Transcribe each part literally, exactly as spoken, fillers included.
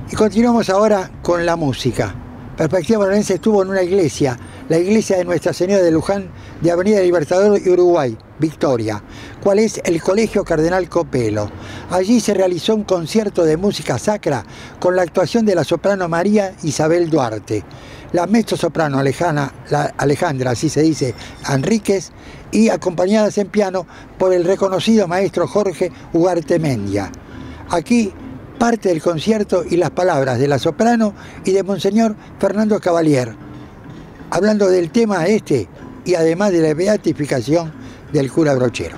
Y continuamos ahora con la música. Perspectiva Bonaerense estuvo en una iglesia, la iglesia de Nuestra Señora de Luján, de Avenida Libertador y Uruguay, Victoria, cual es el Colegio Cardenal Copelo. Allí se realizó un concierto de música sacra con la actuación de la soprano María Isabel Duarte, la mezzosoprano Alejandra, la Alejandra, así se dice, Enríquez, y acompañadas en piano por el reconocido maestro Jorge Ugarte Mendia. Aquí parte del concierto y las palabras de la soprano y de Monseñor Fernando Cavalier, hablando del tema este y además de la beatificación del cura Brochero.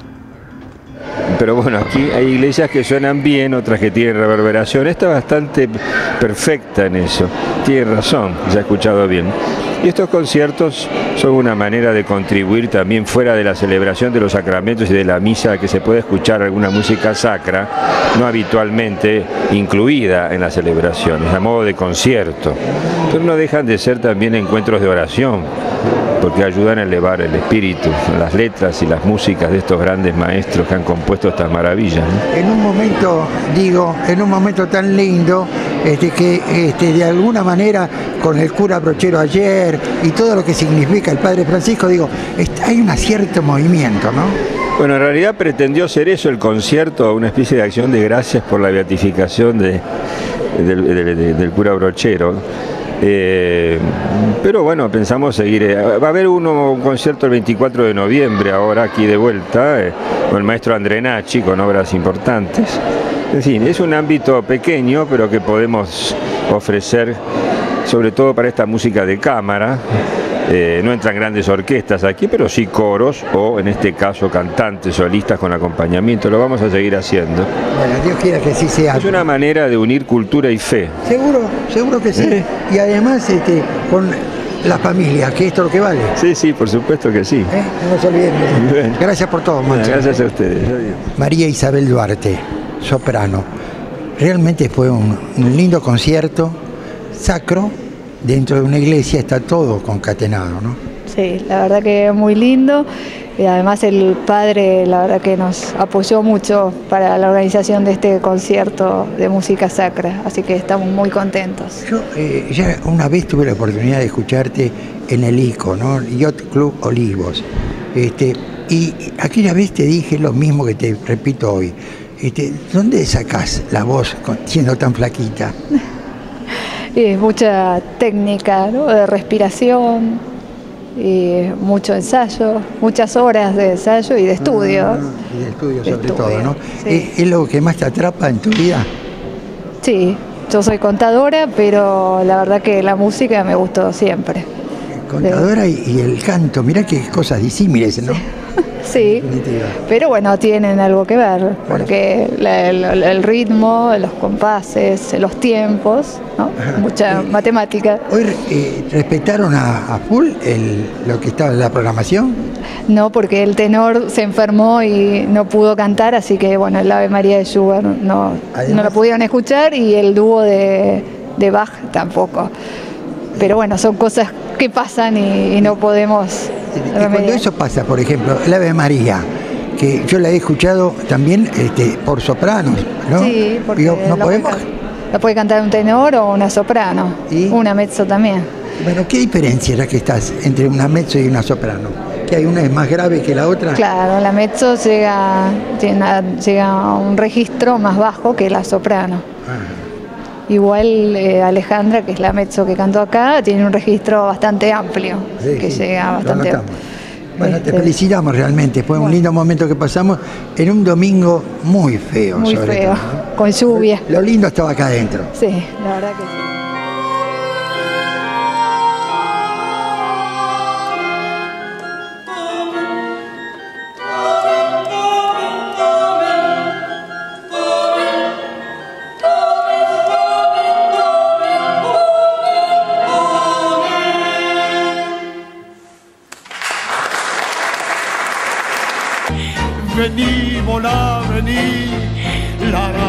Pero bueno, aquí hay iglesias que suenan bien, otras que tienen reverberación. Esta es bastante perfecta en eso. Tiene razón, ya he escuchado bien. Y estos conciertos son una manera de contribuir también fuera de la celebración de los sacramentos y de la misa, que se puede escuchar alguna música sacra, no habitualmente incluida en las celebraciones, a modo de concierto. Pero no dejan de ser también encuentros de oración, porque ayudan a elevar el espíritu, las letras y las músicas de estos grandes maestros que han compuesto estas maravillas, ¿no? En un momento, digo, en un momento tan lindo, este, que este, de alguna manera, con el cura Brochero ayer y todo lo que significa el Padre Francisco, digo, está, hay un cierto movimiento, ¿no? Bueno, en realidad pretendió ser eso el concierto, una especie de acción de gracias por la beatificación de, del, de, de, del cura Brochero. Eh, pero bueno, pensamos seguir. Eh, va a haber uno, un concierto el veinticuatro de noviembre, ahora aquí de vuelta, eh, con el maestro Andrenacci, con obras importantes. En fin, es un ámbito pequeño, pero que podemos ofrecer, sobre todo para esta música de cámara. Eh, no entran grandes orquestas aquí, pero sí coros o, en este caso, cantantes, solistas con acompañamiento. Lo vamos a seguir haciendo. Bueno, Dios quiera que así sea. Es una manera de unir cultura y fe. Seguro, seguro que sí. ¿Eh? Y además este, con la familia, que esto es lo que vale. Sí, sí, por supuesto que sí. ¿Eh? No nos olvidemos. Bien. Gracias por todo, Moncho. Gracias a ustedes. Adiós. María Isabel Duarte, soprano. Realmente fue un, un lindo concierto, sacro. Dentro de una iglesia está todo concatenado, ¿no? Sí, la verdad que es muy lindo y además el padre, la verdad que nos apoyó mucho para la organización de este concierto de música sacra, así que estamos muy contentos. Yo eh, ya una vez tuve la oportunidad de escucharte en el I C O, ¿no? Yacht Club Olivos, este, y aquella vez te dije lo mismo que te repito hoy. Este, ¿dónde sacás la voz siendo tan flaquita? Y mucha técnica, ¿no? De respiración, y mucho ensayo, muchas horas de ensayo y de estudio. Ah, y de estudio sobre estudio, todo, ¿no? Sí. ¿Es, ¿Es lo que más te atrapa en tu vida? Sí, yo soy contadora, pero la verdad que la música me gustó siempre. Contadora y, y el canto, mirá qué cosas disímiles, ¿no? Sí, pero bueno, tienen algo que ver, porque la, el, el ritmo, los compases, los tiempos, ¿no? Mucha eh, matemática. ¿Hoy eh, respetaron a, a full el, lo que estaba en la programación? No, porque el tenor se enfermó y no pudo cantar, así que bueno, el Ave María de Schubert no, Además, no lo pudieron escuchar y el dúo de, de Bach tampoco. Pero bueno, son cosas que pasan y, y no podemos... Y cuando eso pasa, por ejemplo, el Ave María, que yo la he escuchado también este, por sopranos, ¿no? Sí, porque Digo, ¿no la, podemos? puede, la puede cantar un tenor o una soprano, ¿y? Una mezzo también. Bueno, ¿qué diferencia es la que estás entre una mezzo y una soprano? ¿Que hay una es más grave que la otra? Claro, la mezzo llega, llega, llega a un registro más bajo que la soprano. Ah. Igual eh, Alejandra, que es la mezzo que cantó acá, tiene un registro bastante amplio, sí, que sí, llega bastante... Bueno, este, te felicitamos realmente, fue bueno. Un lindo momento que pasamos en un domingo muy feo. Muy sobre feo, todo, ¿no? Con lluvia. Lo lindo estaba acá adentro. Sí, la verdad que sí. Vení, volá, vení, la, la.